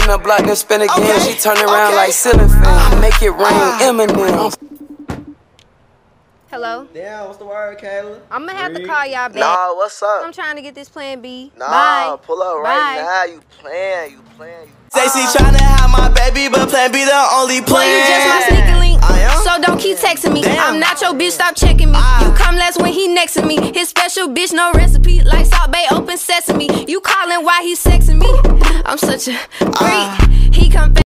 the block, then spin again. She turn around like ceiling fan. I make it rain, Eminem. Hello? Damn, what's the word, Kayla? I'm gonna have to call y'all back. Nah, what's up? I'm trying to get this plan B. Nah, Bye. pull up right now. You playing. Say she tryna have my baby, but plan B the only plan. Boy, you just my sneaking link, so don't keep texting me. I'm not your bitch, stop checking me. You come last when he next to me. His special bitch, no recipe. Like Salt Bay, open sesame. You calling while he sexing me. I'm such a freak. He come